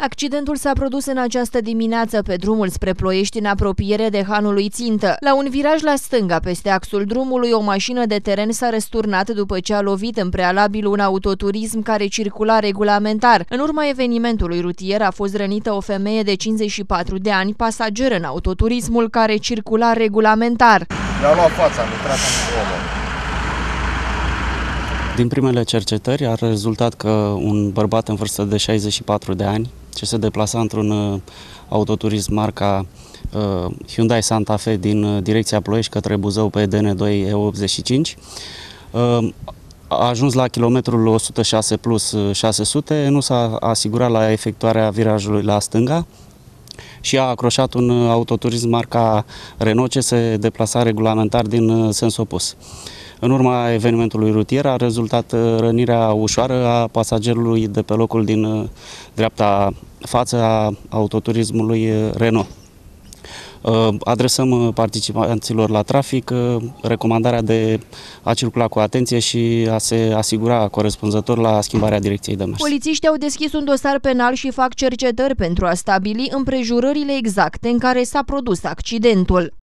Accidentul s-a produs în această dimineață pe drumul spre Ploiești, în apropiere de Hanului Țintă. La un viraj la stânga, peste axul drumului, o mașină de teren s-a răsturnat după ce a lovit în prealabil un autoturism care circula regulamentar. În urma evenimentului rutier a fost rănită o femeie de 54 de ani, pasageră în autoturismul care circula regulamentar. Mi-au luat fața, am intrat în omă. Din primele cercetări a rezultat că un bărbat în vârstă de 64 de ani, ce se deplasa într-un autoturism marca Hyundai Santa Fe din direcția Ploiești către Buzău pe DN2 E85, a ajuns la kilometrul 106 plus 600, nu s-a asigurat la efectuarea virajului la stânga și a acroșat un autoturism marca Renault ce se deplasa regulamentar din sens opus. În urma evenimentului rutier a rezultat rănirea ușoară a pasagerului de pe locul din dreapta față a autoturismului Renault. Adresăm participanților la trafic recomandarea de a circula cu atenție și a se asigura corespunzător la schimbarea direcției de mers. Polițiștii au deschis un dosar penal și fac cercetări pentru a stabili împrejurările exacte în care s-a produs accidentul.